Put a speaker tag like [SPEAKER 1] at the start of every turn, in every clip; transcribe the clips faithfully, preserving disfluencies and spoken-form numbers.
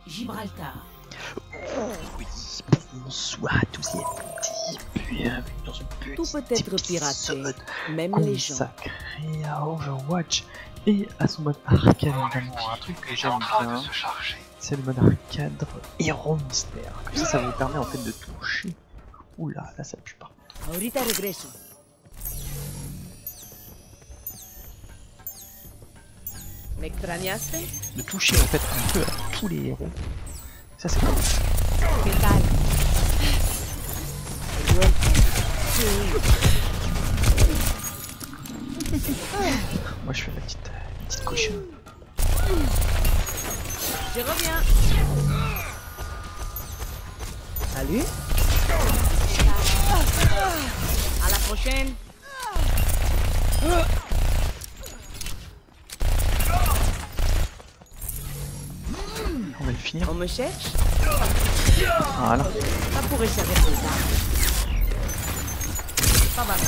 [SPEAKER 1] Gibraltar.
[SPEAKER 2] Oui, bonsoir à tous les petits. Bienvenue dans une petite
[SPEAKER 1] Tout peut être piraté, même les gens.
[SPEAKER 2] consacré à Overwatch et à son mode arcade. Évidemment, un truc que j'aime bien, c'est le mode arcade héros mystère. Comme ça, ça vous permet en fait de toucher. Oula, là ça pue pas.
[SPEAKER 1] Ahorita regreso. ¿Me extrañaste?
[SPEAKER 2] De toucher en fait un peu à tous les héros. Ça c'est cool.
[SPEAKER 1] ¿Qué tal?
[SPEAKER 2] Moi je fais ma petite, ma petite cochonne.
[SPEAKER 1] Je reviens. Salut. À la prochaine.
[SPEAKER 2] On va le finir.
[SPEAKER 1] On me cherche?
[SPEAKER 2] Voilà.
[SPEAKER 1] Ça pourrait servir de ça. Pas mal.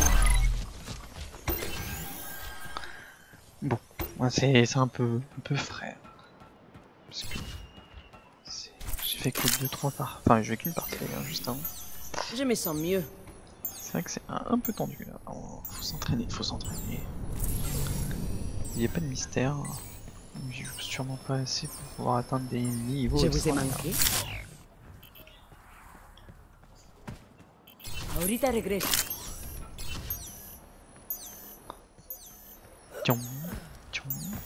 [SPEAKER 2] Bon, ouais, c'est un peu, un peu frais. Parce que j'ai fait que deux trois par... Enfin, je fais qu'une partie hein, juste avant.
[SPEAKER 1] Je me sens mieux.
[SPEAKER 2] C'est vrai que c'est un, un peu tendu là. Oh, faut s'entraîner, faut s'entraîner. Il n'y a pas de mystère. Je joue sûrement pas assez pour pouvoir atteindre des niveaux.
[SPEAKER 1] Je vous ai manqué. Ahorita regreso.
[SPEAKER 2] Tiens, tiens.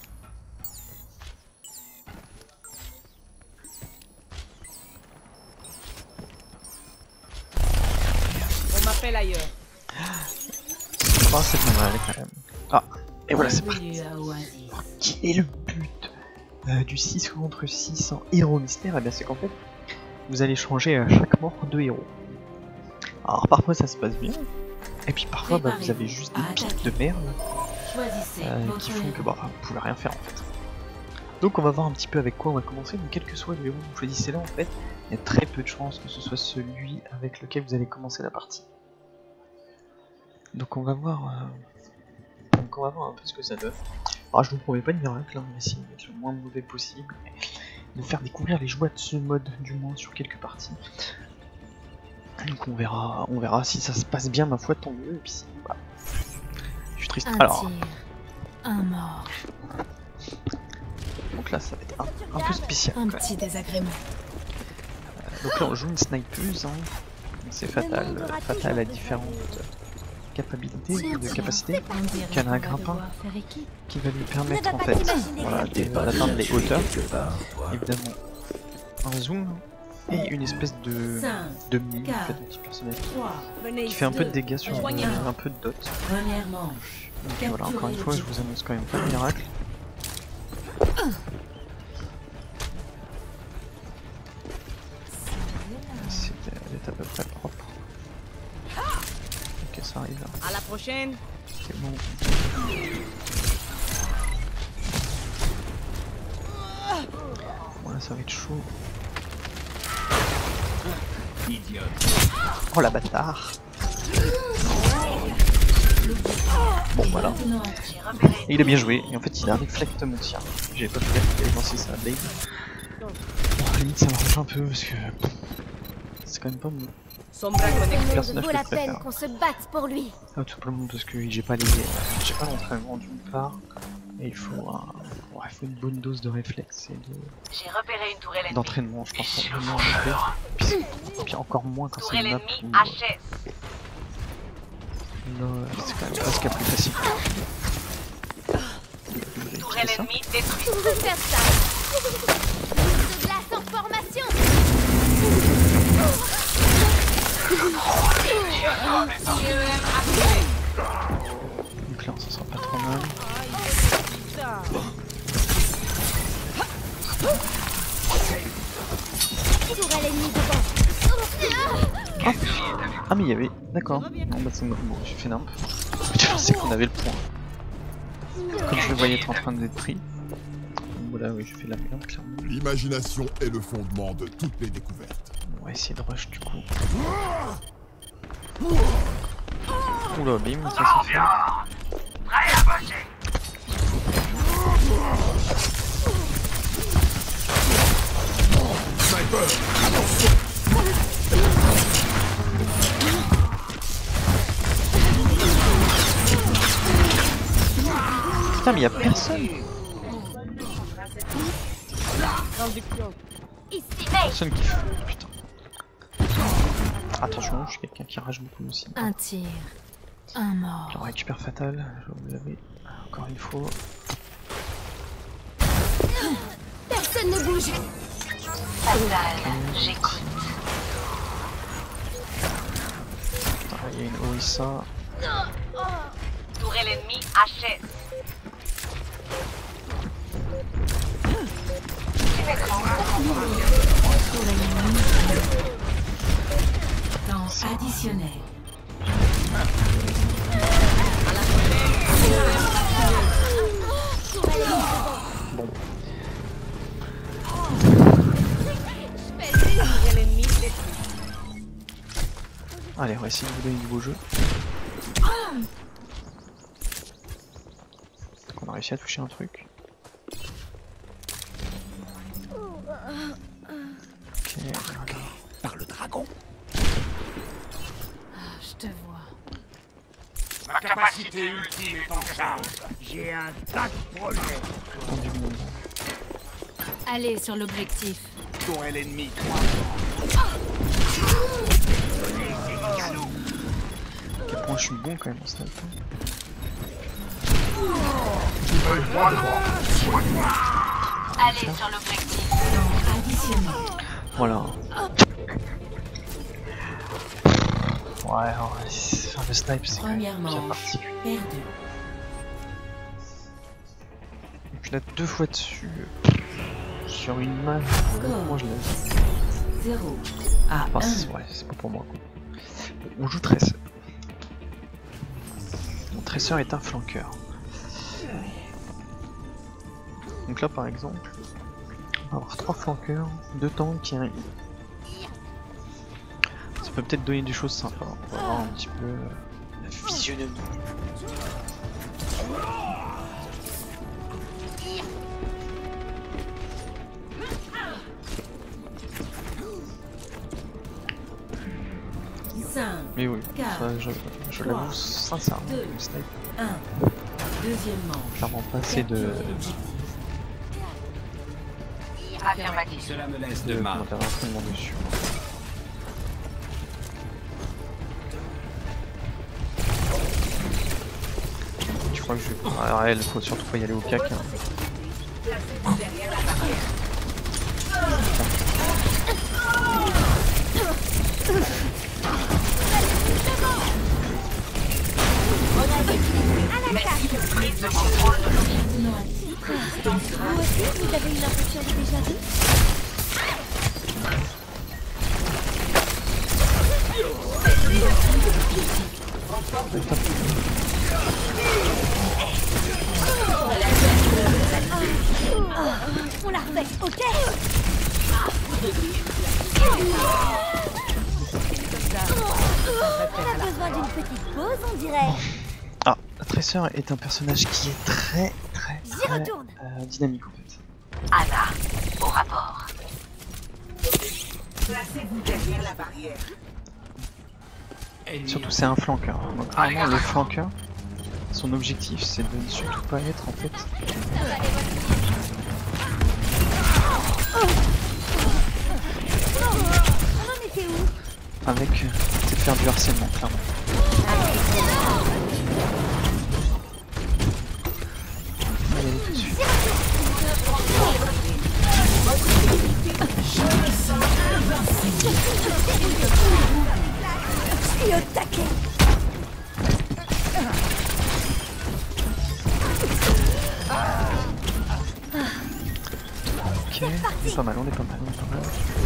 [SPEAKER 1] On m'appelle ailleurs.
[SPEAKER 2] Oh, c'est pas mal quand même. Ah, et voilà, c'est parti. Quel est le but euh, du six contre six en héros mystère? Eh bien, c'est qu'en fait, vous allez changer à chaque mort deux héros. Alors, parfois ça se passe bien, et puis parfois bah, vous avez juste des pics de merde euh, qui font que bah, vous pouvez rien faire en fait. Donc, on va voir un petit peu avec quoi on va commencer. Donc, quel que soit le héros que vous choisissez là, en fait, il y a très peu de chances que ce soit celui avec lequel vous allez commencer la partie. Donc, on va voir. Euh... Donc on va voir un peu ce que ça donne. Alors je vous promets pas de miracle, hein, on va essayer d'être le moins mauvais possible, de faire découvrir les joies de ce mode du moins sur quelques parties. Donc on verra, on verra si ça se passe bien, ma foi tant mieux, et puis si, bah, je suis triste.
[SPEAKER 3] Un
[SPEAKER 2] Alors,
[SPEAKER 3] tir, un mort,
[SPEAKER 2] donc là ça va être un, un peu spécial.
[SPEAKER 3] un
[SPEAKER 2] Quand
[SPEAKER 3] petit désagrément.
[SPEAKER 2] même. Donc là on joue une snipeuse, hein. C'est fatal, fatal à différentes capabilités, de capacités, qu'elle a un grimpin qui va lui permettre en fait voilà, d'atteindre les hauteurs, évidemment un zoom et une espèce de de mine en fait, un petit personnage qui fait un peu de dégâts sur euh, un peu de dot. Donc voilà, encore une fois je vous annonce quand même pas de miracle. Elle est à peu près propre. Ok, ça arrive là.
[SPEAKER 1] À la prochaine.
[SPEAKER 2] C'est bon. Voilà, ça va être chaud. Oh la bâtard. Bon voilà. Et il a bien joué. Et en fait il a un réflecte mon tir. J'ai pas fait gaffe qu'il avait lancé sa blade. Bon, à la limite ça m'arrange un peu parce que c'est quand même pas mon personnage
[SPEAKER 3] vaut
[SPEAKER 2] que
[SPEAKER 3] la
[SPEAKER 2] je préfère.
[SPEAKER 3] peine qu'on se batte pour lui.
[SPEAKER 2] Ah, tout simplement parce que j'ai pas les, j'ai pas l'entraînement d'une part, et il faut, un... ouais, il faut une bonne dose de réflexe et de
[SPEAKER 4] J'ai repéré une tourelle ennemie.
[SPEAKER 2] d'entraînement, je pense vraiment en effet. Puis, et puis encore moins quand c'est
[SPEAKER 4] Tourelle
[SPEAKER 2] une map
[SPEAKER 4] ennemie
[SPEAKER 2] où
[SPEAKER 4] H S.
[SPEAKER 2] euh, là, c'est quand même presque plus facile.
[SPEAKER 4] Tourelle
[SPEAKER 2] ça.
[SPEAKER 4] ennemie détruite.
[SPEAKER 3] Tout faire ça. De glace en formation.
[SPEAKER 2] Donc là, ça sera pas trop mal.
[SPEAKER 3] Tourelle ennemie devant.
[SPEAKER 2] Ah, ah mais il y avait, d'accord. Non bah c'est bon, j'ai fait nimp. Je pensais qu'on avait le point. Comme je le voyais être en train d'être pris. Donc voilà, oui, j'ai fait la merde, clairement.
[SPEAKER 5] L'imagination est le fondement de toutes les découvertes.
[SPEAKER 2] On va essayer de rush du coup. Oula, bim, ça c'est fait.
[SPEAKER 4] Prêt à bosser.
[SPEAKER 2] Putain, mais y'a personne.
[SPEAKER 3] Ici.
[SPEAKER 2] Personne qui. Putain. Attention, je suis quelqu'un qui rage beaucoup aussi.
[SPEAKER 1] Un tir. Un mort.
[SPEAKER 2] Alors, récupère fatal, je vais vous laver. Encore une fois.
[SPEAKER 3] Personne ne bouge.
[SPEAKER 4] Fatal, j'écoute.
[SPEAKER 2] Putain, il y a une Orisa.
[SPEAKER 4] Tourelle ennemie achève.
[SPEAKER 1] Temps additionnel.
[SPEAKER 2] Bon. Allez, on va essayer de vous donner du beau jeu. On a réussi à toucher un truc. Ok, voilà.
[SPEAKER 5] Par le dragon.
[SPEAKER 1] Ah, je te vois.
[SPEAKER 6] Ma capacité ultime est en charge. J'ai un tas de projets.
[SPEAKER 2] Dans du monde.
[SPEAKER 1] Allez sur l'objectif.
[SPEAKER 6] Tourelle ennemie.
[SPEAKER 2] À quel point je suis bon quand même en sniper.
[SPEAKER 4] Allez sur l'objectif.
[SPEAKER 1] Temps additionnel.
[SPEAKER 2] Voilà. Ouais, alors, faire le snipe c'est quand même
[SPEAKER 1] Première
[SPEAKER 2] bien
[SPEAKER 1] manche.
[SPEAKER 2] particulier.
[SPEAKER 1] Perdu.
[SPEAKER 2] Et puis là, deux fois dessus. Sur une main, moi je l'ai.
[SPEAKER 1] zéro à
[SPEAKER 2] Enfin,
[SPEAKER 1] un.
[SPEAKER 2] c'est ouais, c'est pas pour moi quoi. On joue Tracer. Mon Tracer est un flanqueur. Donc là par exemple, on va avoir trois flanqueurs, deux tanks et un heal. Ça peut peut-être donner des choses sympas. On va voir un petit peu euh, la physionomie.
[SPEAKER 1] cinq,
[SPEAKER 2] Mais oui,
[SPEAKER 1] quatre,
[SPEAKER 2] ça, je, je
[SPEAKER 1] trois,
[SPEAKER 2] l'avoue sincèrement,
[SPEAKER 1] deux,
[SPEAKER 2] le snipe,
[SPEAKER 1] un. Deuxième manche.
[SPEAKER 2] clairement pas assez de,
[SPEAKER 1] Capturer l'objectif.
[SPEAKER 4] Affirmatif.
[SPEAKER 6] Cela me laisse
[SPEAKER 2] de
[SPEAKER 6] de
[SPEAKER 2] comment
[SPEAKER 6] marre.
[SPEAKER 2] dire, d'entraînement dessus. Je crois que je vais... Alors elle, faut surtout pas y aller au cac. Hein.
[SPEAKER 3] Vous aussi, vous avez une impression de déjà vu? On la refait, ok? On a besoin d'une petite pause, on dirait.
[SPEAKER 2] Ah, Tracer est un personnage qui est très très
[SPEAKER 3] J'y
[SPEAKER 2] très
[SPEAKER 3] retourne.
[SPEAKER 2] euh, dynamique en fait.
[SPEAKER 4] Anna, au rapport.
[SPEAKER 2] Surtout c'est un flanqueur. Donc vraiment le flanqueur, son objectif c'est de ne surtout pas être en fait
[SPEAKER 3] On en était où?
[SPEAKER 2] avec euh, c'est de faire du harcèlement clairement. On va y aller tout de suite.
[SPEAKER 3] Je suis au taquet.
[SPEAKER 2] Ok, on est pas mal, on est pas mal, on est pas mal.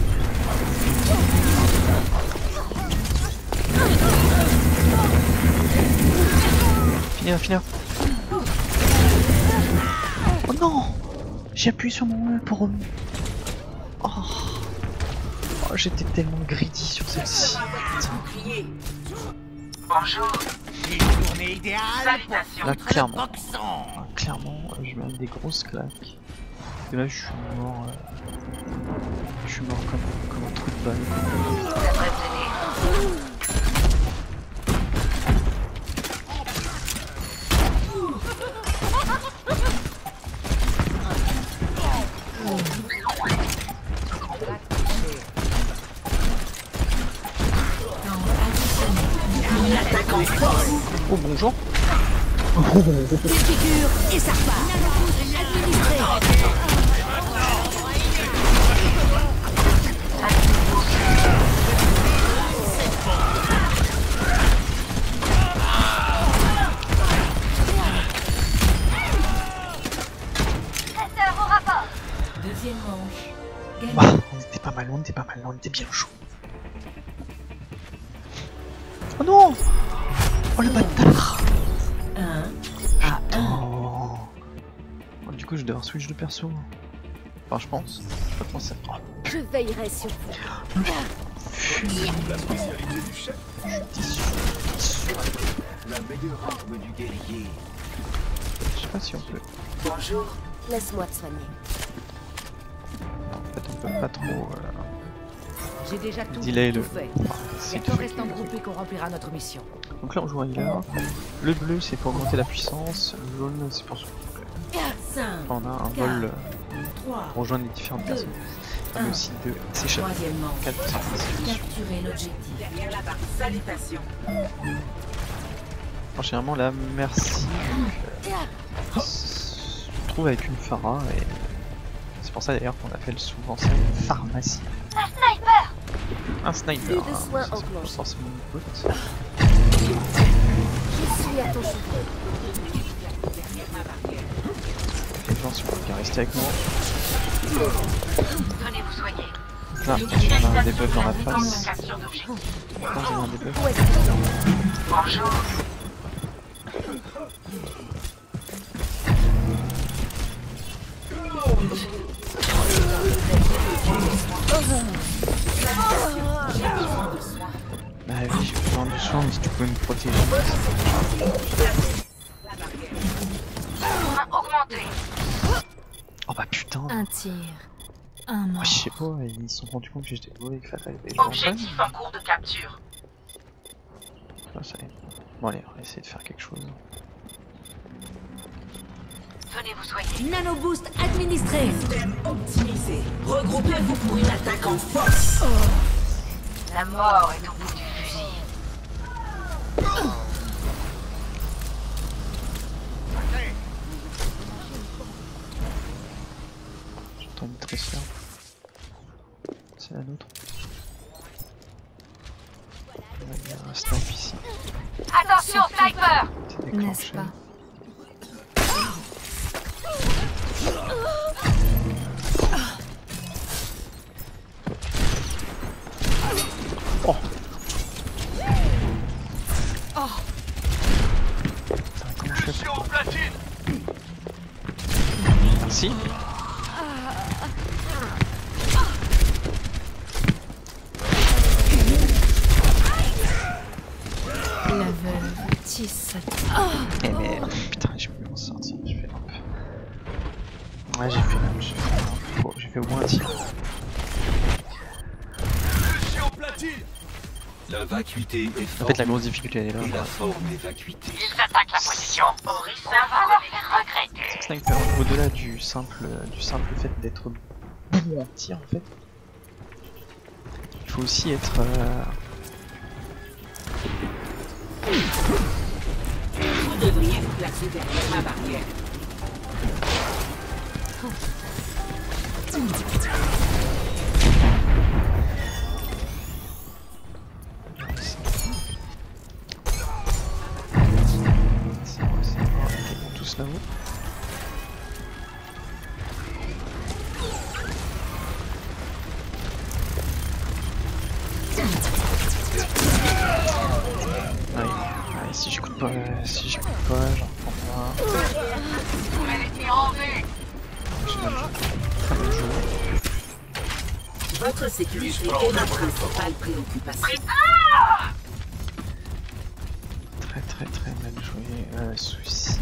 [SPEAKER 2] Finir, finir. Oh non! J'ai appuyé sur mon E pour... Oh, oh j'étais tellement greedy sur celle-ci. Putain.
[SPEAKER 4] Bonjour.
[SPEAKER 6] Une journée idéale pour
[SPEAKER 4] Salutations.
[SPEAKER 2] Là, clairement.
[SPEAKER 6] boxon.
[SPEAKER 2] Ah, clairement, euh, je mets des grosses claques. Et là, je suis mort. euh, Je suis mort comme, comme un trou de balle.
[SPEAKER 4] Ça devrait tenir.
[SPEAKER 2] Oh bonjour.
[SPEAKER 1] Défigure et ça repart. Administré.
[SPEAKER 3] Traiteur au rapport.
[SPEAKER 1] Deuxième manche. Gagné.
[SPEAKER 2] Bah, on était pas mal, on était pas mal, on était bien chaud. Oh non. Oh le bâtard.
[SPEAKER 1] Un à un.
[SPEAKER 2] Oh. Oh, du coup je dois switch de perso. Enfin je pense. Je sais pas comment ça. Oh,
[SPEAKER 3] Je veillerai sur vous.
[SPEAKER 5] La spécialité du chef. La meilleure arme du guerrier.
[SPEAKER 2] je sais pas si on peut.
[SPEAKER 4] Bonjour.
[SPEAKER 3] Laisse-moi te soigner.
[SPEAKER 2] En fait on peut pas trop euh,
[SPEAKER 1] J'ai déjà tout,
[SPEAKER 2] delay
[SPEAKER 1] tout
[SPEAKER 2] le.
[SPEAKER 1] fait.
[SPEAKER 2] Enfin,
[SPEAKER 1] Il
[SPEAKER 2] c'est
[SPEAKER 1] y a
[SPEAKER 2] tout
[SPEAKER 1] qu'en
[SPEAKER 2] fait.
[SPEAKER 1] restant groupé qu'on remplira notre mission.
[SPEAKER 2] Donc là on joue un healer. Le bleu c'est pour augmenter la puissance. Le jaune c'est pour se.
[SPEAKER 1] cinq,
[SPEAKER 2] On a un vol euh,
[SPEAKER 1] trois,
[SPEAKER 2] pour rejoindre les différentes personnes. Mais aussi de s'échapper.
[SPEAKER 1] troisième manche.
[SPEAKER 2] quatre
[SPEAKER 1] Capturer l'objectif.
[SPEAKER 4] Derrière la barre. Salutations.
[SPEAKER 2] Généralement la merci. Donc, euh, je trouve avec une Pharah et c'est pour ça d'ailleurs qu'on appelle souvent ça une pharmacie.
[SPEAKER 3] Un sniper.
[SPEAKER 2] Un sniper.
[SPEAKER 3] Plus de
[SPEAKER 2] hein,
[SPEAKER 3] soins
[SPEAKER 2] ça, c'est
[SPEAKER 3] enclenchés.
[SPEAKER 2] pas forcément une pote.
[SPEAKER 3] Je suis à ton chevet.
[SPEAKER 2] Les gens sont bien rester avec moi.
[SPEAKER 4] Venez vous soigner.
[SPEAKER 2] Là, on a un debuff dans la face.
[SPEAKER 4] Communication d'objectif.
[SPEAKER 2] Quand j'ai un debuff.
[SPEAKER 3] Où est-ce qu'ils sont?
[SPEAKER 4] Bonjour.
[SPEAKER 2] Bah oui, j'ai besoin de soins, mais si tu peux me protéger.
[SPEAKER 4] Augmenté.
[SPEAKER 2] Oh bah putain.
[SPEAKER 1] Un tir. Un
[SPEAKER 2] Oh,
[SPEAKER 1] mort.
[SPEAKER 2] je sais pas, ils se sont rendus compte que j'étais mauvais et que Fatal avait les gens en
[SPEAKER 4] Objectif en cours de capture.
[SPEAKER 2] face. Ça y est. Bon allez, on va essayer de faire quelque chose.
[SPEAKER 4] Venez vous soigner.
[SPEAKER 1] Nanoboost administré.
[SPEAKER 7] Système optimisé. Regroupez-vous pour une attaque en force.
[SPEAKER 4] La mort est au bout du fusil.
[SPEAKER 2] J'entends une tresseur. C'est la nôtre. Il y a un snipe ici.
[SPEAKER 3] Attention, sniper.
[SPEAKER 2] C'est
[SPEAKER 1] N'est-ce
[SPEAKER 2] déclenché.
[SPEAKER 1] pas?
[SPEAKER 2] Oh.
[SPEAKER 1] Oh.
[SPEAKER 2] Putain, comment je fais pour... Merci.
[SPEAKER 1] La veuve tisse.
[SPEAKER 2] Eh mais putain, j'ai pu m'en sortir. J'ai fait hop. Ouais, j'ai fait j'ai fait, bon, j'ai fait au moins un tir.
[SPEAKER 8] La vacuité est
[SPEAKER 2] En
[SPEAKER 8] forte
[SPEAKER 2] fait, la grosse difficulté elle est là.
[SPEAKER 8] et la forme est vacuité.
[SPEAKER 4] Ils attaquent la position. Orissa va les faire regretter.
[SPEAKER 2] Sniper, au-delà du simple, du simple fait d'être bon en tir en fait, il faut aussi être euh...
[SPEAKER 7] Vous devriez vous placer derrière ma barrière.
[SPEAKER 2] c'est bon, c'est bon, ok, ils vont tous là-haut. Ouais, ouais, si j'écoute pas, si j'écoute pas, j'en prends pas.
[SPEAKER 4] Vous l'avez mis en vue.
[SPEAKER 2] J'ai mal joué. Très mal joué.
[SPEAKER 7] Votre sécurité est ma principale préoccupation.
[SPEAKER 2] Très très très mal joué. Euh, souci.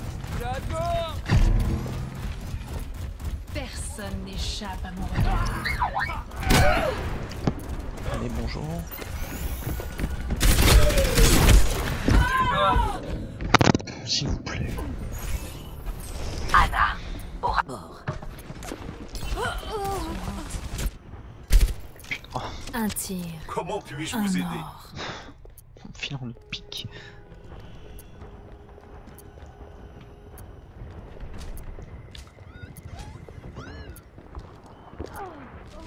[SPEAKER 1] Personne n'échappe à mon regard.
[SPEAKER 2] Allez, bonjour. S'il vous plaît.
[SPEAKER 4] Anna, au rapport.
[SPEAKER 2] Putain, oh,
[SPEAKER 1] Un tir.
[SPEAKER 8] Comment puis-je
[SPEAKER 1] Un
[SPEAKER 8] vous aider?
[SPEAKER 1] mort.
[SPEAKER 2] on me file en pique.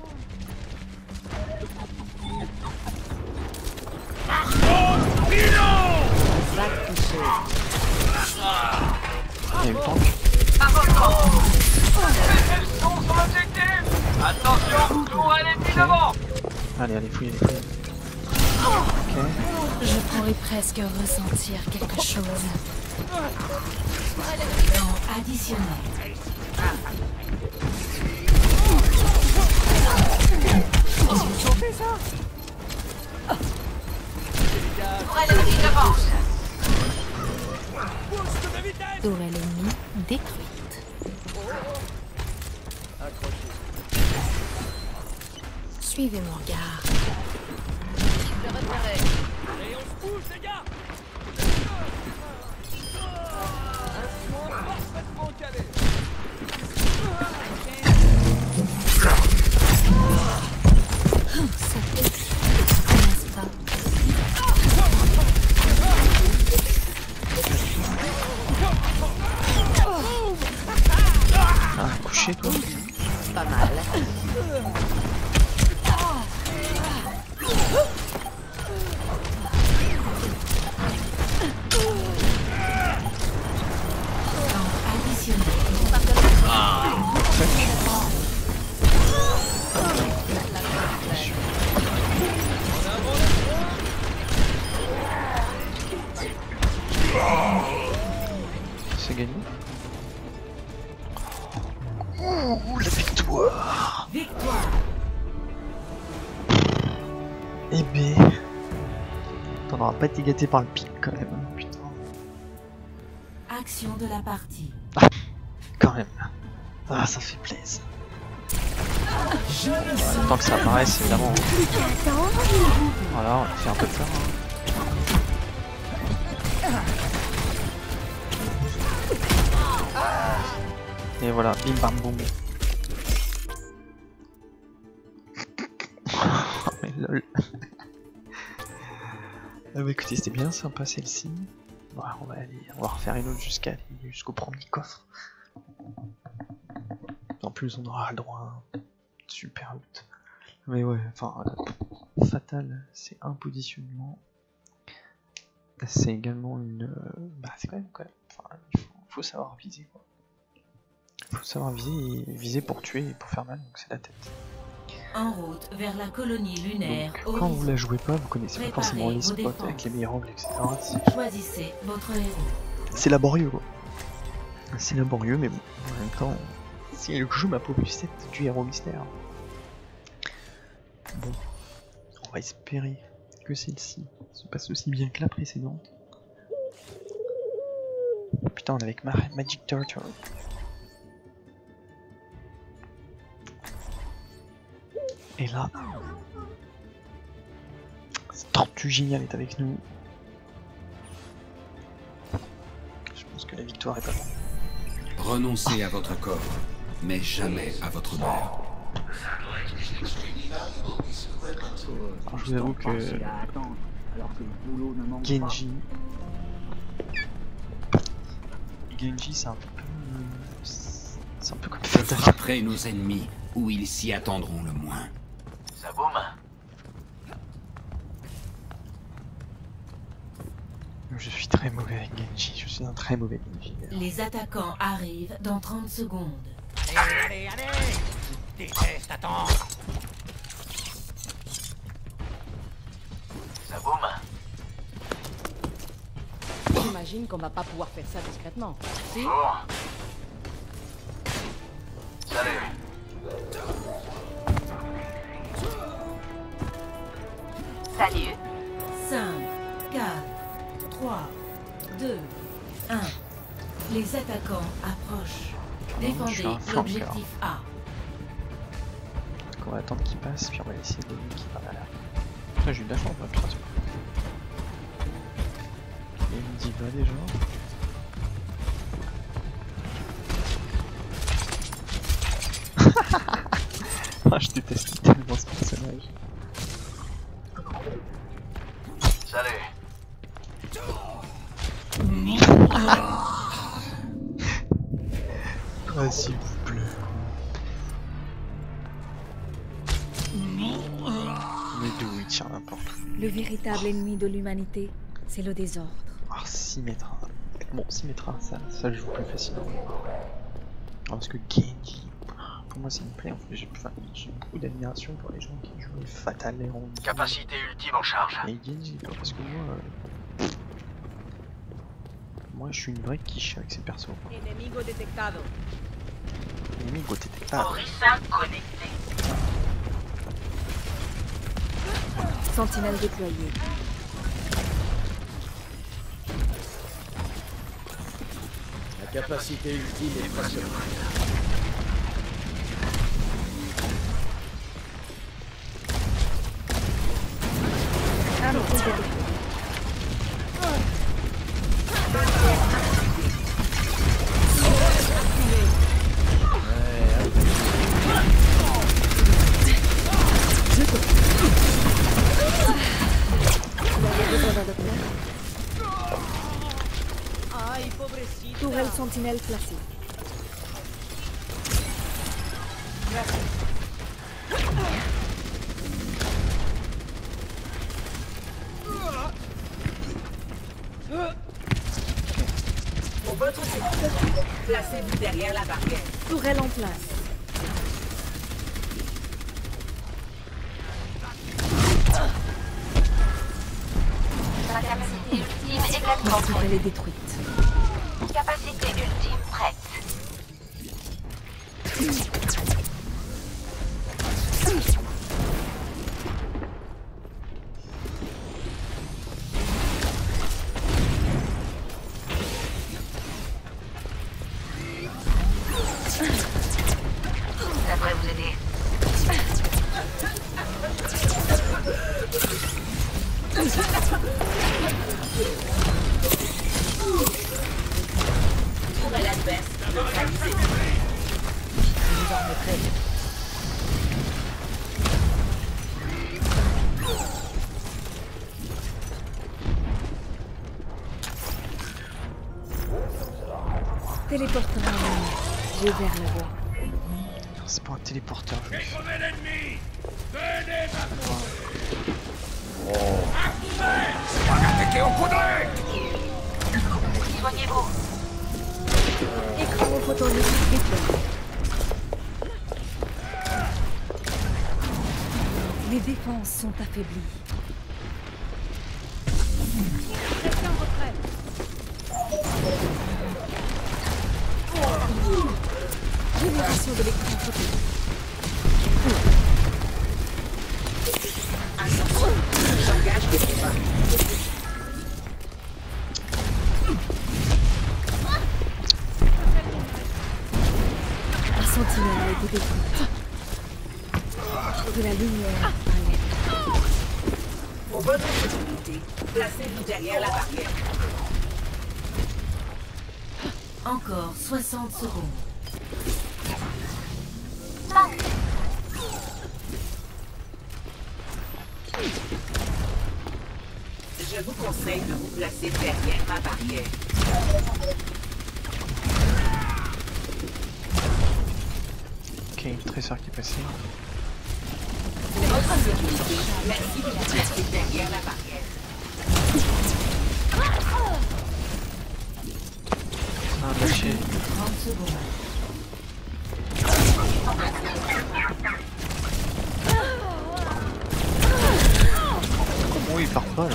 [SPEAKER 1] Va te toucher.
[SPEAKER 2] Il y a eu le tank.
[SPEAKER 4] Attention, cours à l'ennemi devant.
[SPEAKER 2] Allez, allez, fouillez, fouillez. Ok.
[SPEAKER 3] Je pourrais presque ressentir quelque chose.
[SPEAKER 7] Temps additionnel.
[SPEAKER 4] Cours à l'ennemi devant.
[SPEAKER 3] Tour ennemie détruite. Suivez mon regard. Ça fait... n'est-ce pas?
[SPEAKER 2] Ah, couché toi.
[SPEAKER 1] Pas mal.
[SPEAKER 7] Temps additionnel.
[SPEAKER 2] C'est gagné. Ouh, la victoire.
[SPEAKER 7] Victoire.
[SPEAKER 2] Eh ben... T'en auras pas été gâté par le pic quand même, hein, putain.
[SPEAKER 7] Action de la partie.
[SPEAKER 2] Quand même. Ah, ça fait plaisir. Tant que ça apparaisse, évidemment. Voilà, on a fait un peu de ça. Et voilà, bim bam boum. Oh, mais lol. Ah bah écoutez, c'était bien sympa celle-ci. Bon, on va aller, on va refaire une autre jusqu'à jusqu'au premier coffre. En plus, on aura le droit à un super loot. Mais ouais, enfin, euh, fatal, c'est un positionnement. C'est également une. Euh, bah, c'est quand même, quand même. Enfin, il faut, faut savoir viser, quoi. Il faut savoir viser, et viser pour tuer et pour faire mal, donc c'est la tête.
[SPEAKER 7] En route vers la colonie lunaire.
[SPEAKER 2] Donc, quand vous la jouez pas, vous connaissez pas
[SPEAKER 7] Préparez
[SPEAKER 2] forcément les
[SPEAKER 7] vos
[SPEAKER 2] spots
[SPEAKER 7] défenses.
[SPEAKER 2] avec les meilleurs angles, et cetera.
[SPEAKER 7] Choisissez votre héros.
[SPEAKER 2] C'est laborieux, quoi. C'est laborieux, mais bon, en même temps, si le jeu m'a proposé cette du héros mystère. Bon, on va espérer que celle-ci se passe aussi bien que la précédente. Putain, on est avec Ma Magic Turtle. Et là, cette tortue géniale est avec nous. Je pense que la victoire est pas loin.
[SPEAKER 8] Renoncez à votre corps, mais jamais à votre mère.
[SPEAKER 2] Alors je vous avoue que Genji, Genji c'est un peu, c'est un peu comme
[SPEAKER 8] Je
[SPEAKER 2] Fatal.
[SPEAKER 8] frapperai nos ennemis où ils s'y attendront le moins.
[SPEAKER 4] Ça boum.
[SPEAKER 2] Je suis très mauvais avec Genji, je suis un très mauvais Genji.
[SPEAKER 7] Les attaquants arrivent dans trente secondes.
[SPEAKER 6] Allez, allez, allez. Je déteste attendre.
[SPEAKER 4] Ça boum.
[SPEAKER 1] J'imagine qu'on va pas pouvoir faire ça discrètement. Si?
[SPEAKER 4] Cours. Salut.
[SPEAKER 3] Salut.
[SPEAKER 7] cinq, quatre, trois, deux, un. Les attaquants approchent.
[SPEAKER 2] je suis
[SPEAKER 7] Défendez
[SPEAKER 2] un flanqueur.
[SPEAKER 7] l'objectif A.
[SPEAKER 2] Donc on va attendre qu'il passe, puis on va essayer de lui qui va là. Putain, j'ai eu de la chance, là, putain, c'est pas. Il y a une diva déjà. Ah, je déteste tellement ce personnage.
[SPEAKER 4] Salut.
[SPEAKER 2] Ah, s'il vous plaît. Mais d'où il tire n'importe où.
[SPEAKER 1] Le véritable ennemi de l'humanité, c'est le désordre.
[SPEAKER 2] Ah, six mètres. Bon, six mètres, ça, ça joue plus facilement. Parce que Genji, pour moi c'est une plaie en fait. J'ai enfin, beaucoup d'admiration pour les gens qui jouent les Fatal Héros.
[SPEAKER 6] Capacité ultime en charge.
[SPEAKER 2] Et Genji, quoi, parce que moi. Euh... Moi je suis une vraie quiche avec ces persos.
[SPEAKER 1] Enemigo detectado.
[SPEAKER 2] Enemigo detectado.
[SPEAKER 4] Orisa connecté.
[SPEAKER 1] Sentinelle déployée.
[SPEAKER 5] La capacité ultime est presque.
[SPEAKER 1] Ah non, c'est Tourelle sentinelle placée.
[SPEAKER 7] Pour votre sécurité, placez-vous derrière la barrière.
[SPEAKER 1] Tourelle en place.
[SPEAKER 3] La capacité ultime est
[SPEAKER 1] La
[SPEAKER 3] pleinement
[SPEAKER 1] tourelle
[SPEAKER 3] prête.
[SPEAKER 1] est détruite.
[SPEAKER 3] Capacité ultime prête.
[SPEAKER 4] Ça devrait vous aider.
[SPEAKER 7] Tourelle adverse neutralisée.
[SPEAKER 1] Téléporteur en ligne. J'ai ouvert la voie.
[SPEAKER 2] C'est pas un téléporteur. Je...
[SPEAKER 6] Décrevez l'ennemi. Venez maintenant. On va attaquer au coup d'œil.
[SPEAKER 4] Soignez-vous.
[SPEAKER 1] Écran photoélectrique déployé. Les défenses sont affaiblies. Génération de l'écran photoélectrique.
[SPEAKER 7] Attention, j'engage le combat.
[SPEAKER 1] La sentinelle a été détruite. De la lumière à l'aide.
[SPEAKER 7] Pour votre sécurité, placez-vous derrière la barrière. Encore soixante secondes. Je vous conseille de vous placer derrière ma barrière.
[SPEAKER 2] Ok, une trésor qui est passé.
[SPEAKER 7] Pour votre sécurité, merci de vous placer derrière la barrière.
[SPEAKER 2] Ah, lâché.
[SPEAKER 7] trente secondes.
[SPEAKER 2] Comment il part pas là?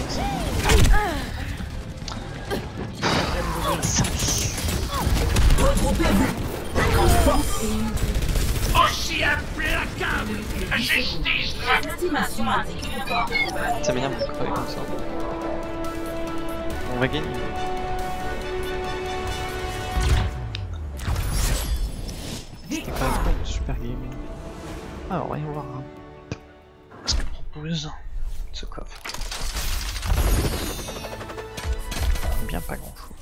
[SPEAKER 7] Regroupez-vous.
[SPEAKER 6] Aussi implacable. Justice.
[SPEAKER 7] Estimation indique le corps.
[SPEAKER 2] Ça m'énerve de crever comme ça. On va gagner. C'était pas vraiment une super game. Alors, voyons voir hein, ce que propose ce coffre. Bien pas grand chose.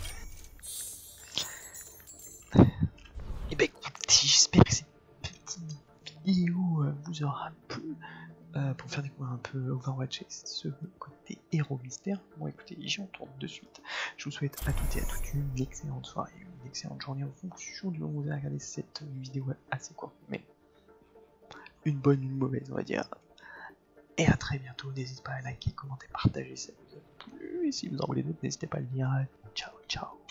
[SPEAKER 2] Et ben écoutez, j'espère que cette petite vidéo euh, vous aura plu. Euh, pour faire découvrir un peu Overwatch et ce côté héros mystère. Bon écoutez, j'y retourne de suite. Je vous souhaite à toutes et à toutes une excellente soirée, une excellente journée en fonction du moment où vous avez regardé cette vidéo assez courte, mais une bonne, une mauvaise on va dire. Et à très bientôt, n'hésitez pas à liker, commenter, partager si ça vous a plu. Et si vous en voulez d'autres, n'hésitez pas à le dire. Ciao, ciao.